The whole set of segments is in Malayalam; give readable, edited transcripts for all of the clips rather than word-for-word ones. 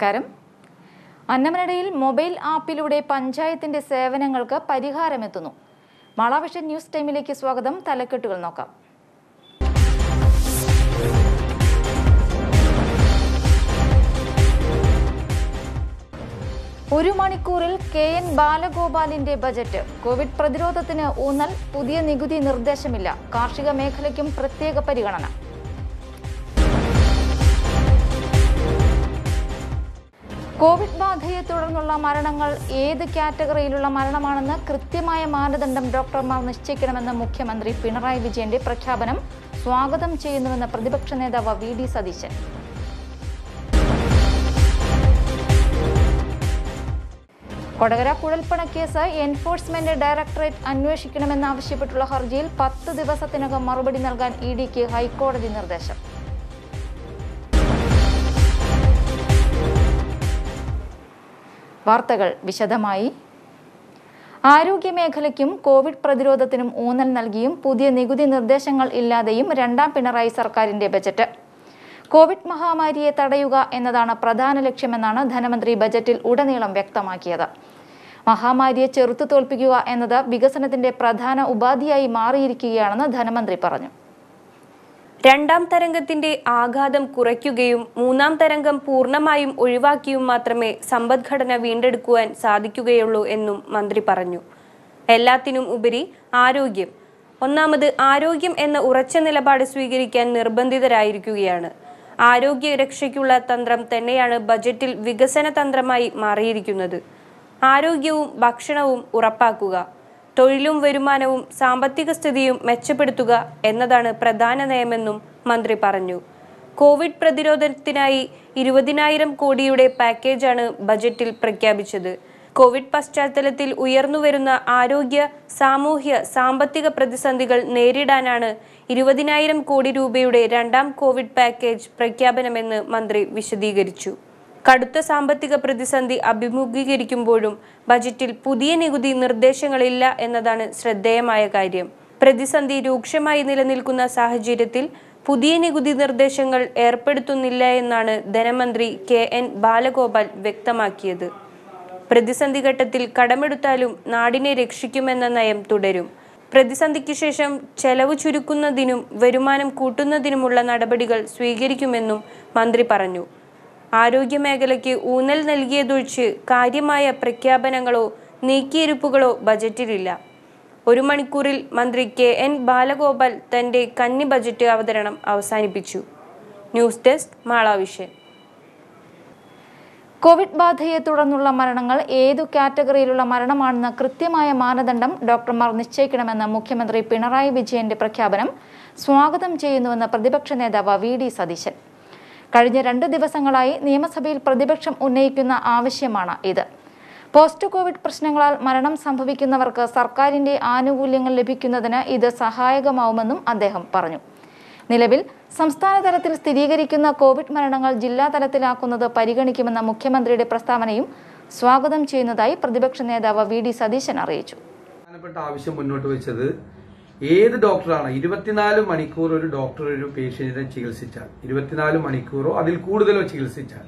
നമസ്കാരം. അന്നമനടയിൽ മൊബൈൽ ആപ്പിലൂടെ പഞ്ചായത്തിന്റെ സേവനങ്ങൾക്ക് പരിഹാരമെത്തുന്നു. മാളാവിഷൻ ന്യൂസ് ടൈമിലേക്ക് സ്വാഗതം. തലക്കെട്ടുകൾ നോക്കാം. ഒരു മണിക്കൂറിൽ KN ബാലഗോപാലിന്റെ ബജറ്റ്. കോവിഡ് പ്രതിരോധത്തിന് ഊന്നൽ. പുതിയ നികുതി നിർദ്ദേശമില്ല. കാർഷിക മേഖലയ്ക്കും പ്രത്യേക പരിഗണന. കോവിഡ് ബാധയെ തുടർന്നുള്ള മരണങ്ങൾ ഏത് കാറ്റഗറിയിലുള്ള മരണമാണെന്ന് കൃത്യമായ മാനദണ്ഡം ഡോക്ടർമാർ നിശ്ചയിക്കണമെന്ന് മുഖ്യമന്ത്രി പിണറായി വിജയന്റെ പ്രഖ്യാപനം സ്വാഗതം ചെയ്യുന്നുവെന്ന് പ്രതിപക്ഷ നേതാവ് VD സതീശൻ. കൊടകര കുഴൽപ്പണക്കേസ് എൻഫോഴ്സ്മെന്റ് ഡയറക്ടറേറ്റ് അന്വേഷിക്കണമെന്നാവശ്യപ്പെട്ടുള്ള ഹർജിയിൽ 10 ദിവസത്തിനകം മറുപടി നൽകാൻ EDക്ക് ഹൈക്കോടതി നിർദ്ദേശം. വാർത്തകൾ വിശദമായി. ആരോഗ്യമേഖലയ്ക്കും കോവിഡ് പ്രതിരോധത്തിനും ഊന്നൽ നൽകിയും പുതിയ നികുതി നിർദ്ദേശങ്ങൾ ഇല്ലാതെയും രണ്ടാം പിണറായി സർക്കാരിന്റെ ബജറ്റ്. കോവിഡ് മഹാമാരിയെ തടയുക എന്നതാണ് പ്രധാന ലക്ഷ്യമെന്നാണ് ധനമന്ത്രി ബജറ്റിൽ ഉടനീളം വ്യക്തമാക്കിയത്. മഹാമാരിയെ ചെറുത്തു തോൽപ്പിക്കുക എന്നത് വികസനത്തിന്റെ പ്രധാന ഉപാധിയായി മാറിയിരിക്കുകയാണെന്ന് ധനമന്ത്രി പറഞ്ഞു. രണ്ടാം തരംഗത്തിന്റെ ആഘാതം കുറയ്ക്കുകയും മൂന്നാം തരംഗം പൂർണ്ണമായും ഒഴിവാക്കിയും മാത്രമേ സമ്പദ്ഘടന വീണ്ടെടുക്കുവാൻ സാധിക്കുകയുള്ളൂ എന്നും മന്ത്രി പറഞ്ഞു. എല്ലാത്തിനും ഉപരി ആരോഗ്യം. ഒന്നാമത് ആരോഗ്യം എന്ന ഉറച്ച നിലപാട് സ്വീകരിക്കാൻ നിർബന്ധിതരായിരിക്കുകയാണ്. ആരോഗ്യ രക്ഷയ്ക്കുള്ള തന്ത്രം തന്നെയാണ് ബജറ്റിൽ വികസന തന്ത്രമായി മാറിയിരിക്കുന്നത്. ആരോഗ്യവും ഭക്ഷണവും ഉറപ്പാക്കുക, തൊഴിലും വരുമാനവും സാമ്പത്തിക സ്ഥിതിയും മെച്ചപ്പെടുത്തുക എന്നതാണ് പ്രധാന നയമെന്നും മന്ത്രി പറഞ്ഞു. കോവിഡ് പ്രതിരോധത്തിനായി 20,000 കോടിയുടെ പാക്കേജാണ് ബജറ്റിൽ പ്രഖ്യാപിച്ചത്. കോവിഡ് പശ്ചാത്തലത്തിൽ ഉയർന്നുവരുന്ന ആരോഗ്യ, സാമൂഹ്യ, സാമ്പത്തിക പ്രതിസന്ധികൾ നേരിടാനാണ് 20,000 കോടി രൂപയുടെ രണ്ടാം കോവിഡ് പാക്കേജ് പ്രഖ്യാപനമെന്ന് മന്ത്രി വിശദീകരിച്ചു. കടുത്ത സാമ്പത്തിക പ്രതിസന്ധി അഭിമുഖീകരിക്കുമ്പോഴും ബജറ്റിൽ പുതിയ നികുതി നിർദ്ദേശങ്ങളില്ല എന്നതാണ് ശ്രദ്ധേയമായ കാര്യം. പ്രതിസന്ധി രൂക്ഷമായി നിലനിൽക്കുന്ന സാഹചര്യത്തിൽ പുതിയ നികുതി നിർദ്ദേശങ്ങൾ ഏർപ്പെടുത്തുന്നില്ല എന്നാണ് ധനമന്ത്രി KN ബാലഗോപാൽ വ്യക്തമാക്കിയത്. പ്രതിസന്ധി ഘട്ടത്തിൽ കടമെടുത്താലും നാടിനെ രക്ഷിക്കുമെന്ന നയം തുടരും. പ്രതിസന്ധിക്ക് ശേഷം ചെലവ് ചുരുക്കുന്നതിനും വരുമാനം കൂട്ടുന്നതിനുമുള്ള നടപടികൾ സ്വീകരിക്കുമെന്നും മന്ത്രി പറഞ്ഞു. ആരോഗ്യമേഖലയ്ക്ക് ഊന്നൽ നൽകിയതൊഴിച്ച് കാര്യമായ പ്രഖ്യാപനങ്ങളോ നീക്കിയിരുപ്പുകളോ ബജറ്റിലില്ല. ഒരു മണിക്കൂറിൽ മന്ത്രി KN ബാലഗോപാൽ തന്റെ കന്നി ബജറ്റ് അവതരണം അവസാനിപ്പിച്ചു. News desk Mala Vision. കോവിഡ് ബാധയെ തുടർന്നുള്ള മരണങ്ങൾ ഏതു കാറ്റഗറിയിലുള്ള മരണമാണെന്ന കൃത്യമായ മാനദണ്ഡം ഡോക്ടർമാർ നിശ്ചയിക്കണമെന്ന് മുഖ്യമന്ത്രി പിണറായി വിജയന്റെ പ്രഖ്യാപനം സ്വാഗതം ചെയ്യുന്നുവെന്ന് പ്രതിപക്ഷ നേതാവ് VD സതീശൻ. കഴിഞ്ഞ 2 ദിവസങ്ങളായി നിയമസഭയിൽ പ്രതിപക്ഷം ഉന്നയിക്കുന്ന ആവശ്യമാണ് ഇത്. പോസ്റ്റ് കോവിഡ് പ്രശ്നങ്ങളാൽ മരണം സംഭവിക്കുന്നവർക്ക് സർക്കാരിന്റെ ആനുകൂല്യങ്ങൾ ലഭിക്കുന്നതിന് ഇത് സഹായകമാവുമെന്നും അദ്ദേഹം പറഞ്ഞു. നിലവിൽ സംസ്ഥാന തലത്തിൽ സ്ഥിരീകരിക്കുന്ന കോവിഡ് മരണങ്ങൾ ജില്ലാ തലത്തിലാക്കുന്നത് പരിഗണിക്കുമെന്ന മുഖ്യമന്ത്രിയുടെ പ്രസ്താവനയും സ്വാഗതം ചെയ്യുന്നതായി പ്രതിപക്ഷ നേതാവ് VD സതീശൻ അറിയിച്ചു. ആവശ്യം മുന്നോട്ട് വെച്ചത് ഏത് ഡോക്ടറാണ് 24 മണിക്കൂർ ഒരു ഡോക്ടർ ഒരു പേഷ്യന്റിനെ ചികിത്സിച്ചാൽ, 24 മണിക്കൂറോ അതിൽ കൂടുതലോ ചികിത്സിച്ചാൽ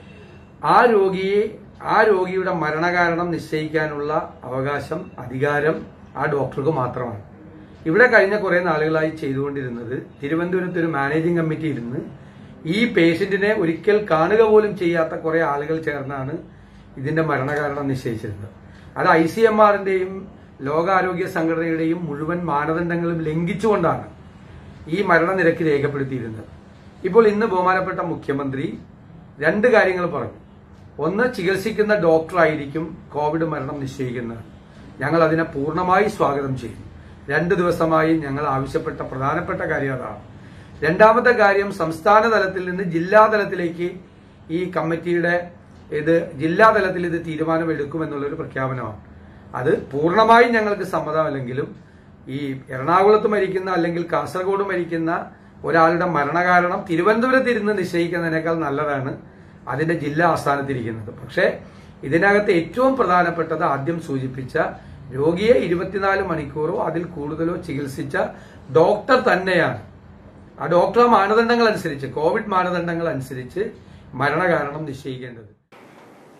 ആ രോഗിയുടെ മരണകാരണം നിശ്ചയിക്കാനുള്ള അവകാശം, അധികാരം ആ ഡോക്ടർക്ക് മാത്രമാണ്. ഇവിടെ കഴിഞ്ഞ കുറെ നാളുകളായി ചെയ്തുകൊണ്ടിരുന്നത് തിരുവനന്തപുരത്ത് ഒരു മാനേജിംഗ് കമ്മിറ്റി ഇരുന്ന് ഈ പേഷ്യന്റിനെ ഒരിക്കൽ കാണുക പോലും ചെയ്യാത്ത കുറെ ആളുകൾ ചേർന്നാണ് ഇതിന്റെ മരണകാരണം നിശ്ചയിച്ചിരുന്നത്. അത് ICMRന്റെയും ലോകാരോഗ്യ സംഘടനയുടെയും മുഴുവൻ മാനദണ്ഡങ്ങളും ലംഘിച്ചുകൊണ്ടാണ് ഈ മരണനിരക്ക് രേഖപ്പെടുത്തിയിരുന്നത്. ഇപ്പോൾ ഇന്ന് ബഹുമാനപ്പെട്ട മുഖ്യമന്ത്രി 2 കാര്യങ്ങൾ പറഞ്ഞു. ഒന്ന്, ചികിത്സിക്കുന്ന ഡോക്ടറായിരിക്കും കോവിഡ് മരണം നിശ്ചയിക്കുന്നത്. ഞങ്ങൾ അതിനെ പൂർണ്ണമായി സ്വാഗതം ചെയ്യും. 2 ദിവസമായി ഞങ്ങൾ ആവശ്യപ്പെട്ട പ്രധാനപ്പെട്ട കാര്യം അതാണ്. രണ്ടാമത്തെ കാര്യം, സംസ്ഥാന തലത്തിൽ നിന്ന് ജില്ലാതലത്തിലേക്ക് ഈ കമ്മിറ്റിയുടെ ജില്ലാതലത്തിൽ ഇത് തീരുമാനമെടുക്കുമെന്നുള്ളൊരു പ്രഖ്യാപനമാണ്. അത് പൂർണ്ണമായും ഞങ്ങൾക്ക് സമ്മതമല്ലെങ്കിലും ഈ എറണാകുളത്ത് മരിക്കുന്ന അല്ലെങ്കിൽ കാസർഗോഡ് മരിക്കുന്ന ഒരാളുടെ മരണകാരണം തിരുവനന്തപുരത്ത് ഇരുന്ന് നിശ്ചയിക്കുന്നതിനേക്കാൾ നല്ലതാണ് അതിന്റെ ജില്ലാ ആസ്ഥാനത്തിരിക്കുന്നത്. പക്ഷേ ഇതിനകത്ത് ഏറ്റവും പ്രധാനപ്പെട്ടത് ആദ്യം സൂചിപ്പിച്ച രോഗിയെ 24 മണിക്കൂറോ അതിൽ കൂടുതലോ ചികിത്സിച്ച ഡോക്ടർ തന്നെയാണ്. ആ ഡോക്ടർ മാനദണ്ഡങ്ങൾ അനുസരിച്ച്, കോവിഡ് മാനദണ്ഡങ്ങൾ അനുസരിച്ച് മരണകാരണം നിശ്ചയിക്കേണ്ടത്.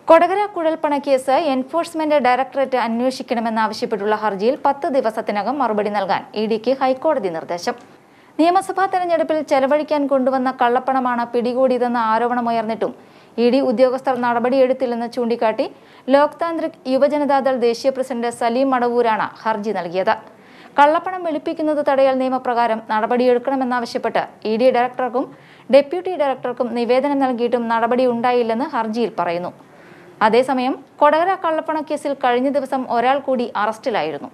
കൊടകര കുഴൽപ്പണ കേസ് എൻഫോഴ്സ്മെന്റ് ഡയറക്ടറേറ്റ് അന്വേഷിക്കണമെന്നാവശ്യപ്പെട്ടുള്ള ഹർജിയിൽ 10 ദിവസത്തിനകം മറുപടി നൽകാൻ ഇഡിക്ക് ഹൈക്കോടതി നിർദ്ദേശം. നിയമസഭാ തെരഞ്ഞെടുപ്പിൽ ചെലവഴിക്കാൻ കൊണ്ടുവന്ന കള്ളപ്പണമാണ് പിടികൂടിയതെന്ന ആരോപണമുയർന്നിട്ടും ഇഡി ഉദ്യോഗസ്ഥർ നടപടിയെടുത്തില്ലെന്ന് ചൂണ്ടിക്കാട്ടി ലോക് താന്ത്രിക് യുവജനതാദൾ ദേശീയ പ്രസിഡന്റ് സലീം മടവൂരാണ് ഹർജി നൽകിയത്. കള്ളപ്പണം വെളുപ്പിക്കുന്നത് തടയൽ നിയമപ്രകാരം നടപടിയെടുക്കണമെന്നാവശ്യപ്പെട്ട് ഇഡി ഡയറക്ടർക്കും ഡെപ്യൂട്ടി ഡയറക്ടർക്കും നിവേദനം നൽകിയിട്ടും നടപടി ഉണ്ടായില്ലെന്ന് ഹർജിയിൽ പറയുന്നു. അതേസമയം കൊടകര കള്ളപ്പണക്കേസിൽ കഴിഞ്ഞ ദിവസം ഒരാൾ കൂടി അറസ്റ്റിലായിരുന്നു.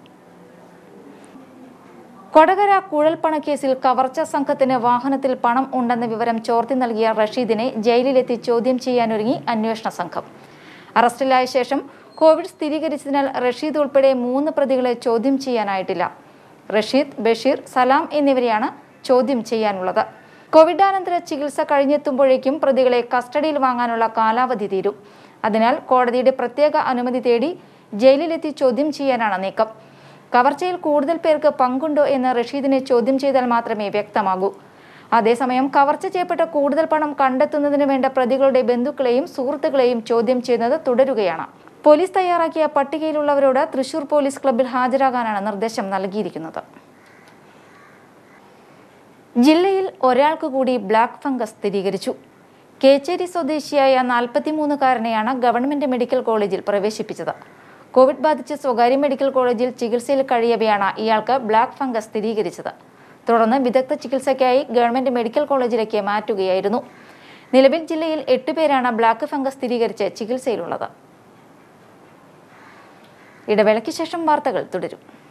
കൊടകര കുഴൽപ്പണക്കേസിൽ കവർച്ച സംഘത്തിന് വാഹനത്തിൽ പണം ഉണ്ടെന്ന വിവരം ചോർത്തി നൽകിയ റഷീദിനെ ജയിലിലെത്തി ചോദ്യം ചെയ്യാനൊരുങ്ങി അന്വേഷണ സംഘം. അറസ്റ്റിലായ ശേഷം കോവിഡ് സ്ഥിരീകരിച്ചതിനാൽ റഷീദ് ഉൾപ്പെടെ 3 പ്രതികളെ ചോദ്യം ചെയ്യാനായിട്ടില്ല. റഷീദ്, ബഷീർ, സലാം എന്നിവരെയാണ് ചോദ്യം ചെയ്യാനുള്ളത്. കോവിഡാനന്തര ചികിത്സ കഴിഞ്ഞെത്തുമ്പോഴേക്കും പ്രതികളെ കസ്റ്റഡിയിൽ വാങ്ങാനുള്ള കാലാവധി തീരും. അതിനാൽ കോടതിയുടെ പ്രത്യേക അനുമതി തേടി ജയിലിലെത്തി ചോദ്യം ചെയ്യാനാണ് നീക്കം. കവർച്ചയിൽ കൂടുതൽ പേർക്ക് പങ്കുണ്ടോ എന്ന് റഷീദിനെ ചോദ്യം ചെയ്താൽ മാത്രമേ വ്യക്തമാകൂ. അതേസമയം കവർച്ച ചെയ്യപ്പെട്ട കൂടുതൽ പണം കണ്ടെത്തുന്നതിന് വേണ്ട പ്രതികളുടെ ബന്ധുക്കളെയും സുഹൃത്തുക്കളെയും ചോദ്യം ചെയ്യുന്നത് തുടരുകയാണ്. പോലീസ് തയ്യാറാക്കിയ പട്ടികയിലുള്ളവരോട് തൃശൂർ പോലീസ് ക്ലബ്ബിൽ ഹാജരാകാനാണ് നിർദ്ദേശം നൽകിയിരിക്കുന്നത്. ജില്ലയിൽ ഒരാൾക്ക് കൂടി ബ്ലാക്ക് ഫംഗസ് സ്ഥിരീകരിച്ചു. കേച്ചേരി സ്വദേശിയായ 43-കാരനെയാണ് ഗവൺമെന്റ് മെഡിക്കൽ കോളേജിൽ പ്രവേശിപ്പിച്ചത്. കോവിഡ് ബാധിച്ച് സ്വകാര്യ മെഡിക്കൽ കോളേജിൽ ചികിത്സയിൽ കഴിയവെയാണ് ഇയാൾക്ക് ബ്ലാക്ക് ഫംഗസ് സ്ഥിരീകരിച്ചത്. തുടർന്ന് വിദഗ്ധ ചികിത്സയ്ക്കായി ഗവൺമെന്റ് മെഡിക്കൽ കോളേജിലേക്ക് മാറ്റുകയായിരുന്നു. നിലവിൽ ജില്ലയിൽ 8 പേരാണ് ബ്ലാക്ക് ഫംഗസ് സ്ഥിരീകരിച്ച് ചികിത്സയിലുള്ളത്. ഇടവേളയ്ക്ക് ശേഷം വാർത്തകൾ തുടരും.